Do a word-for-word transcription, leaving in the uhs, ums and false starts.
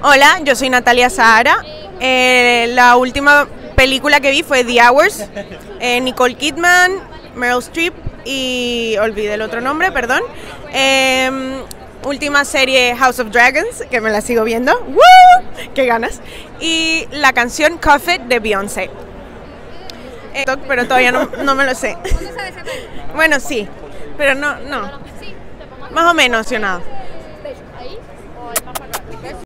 Hola, yo soy Natalia Sahara. Eh, la última película que vi fue The Hours. Eh, Nicole Kidman, Meryl Streep y olvidé el otro nombre, perdón. Eh, última serie House of Dragons, que me la sigo viendo. ¡Woo! ¡Qué ganas! Y la canción Coffee de Beyoncé. Eh, pero todavía no, no me lo sé. Bueno, sí, pero no, no. Más o menos, ¿sí o no?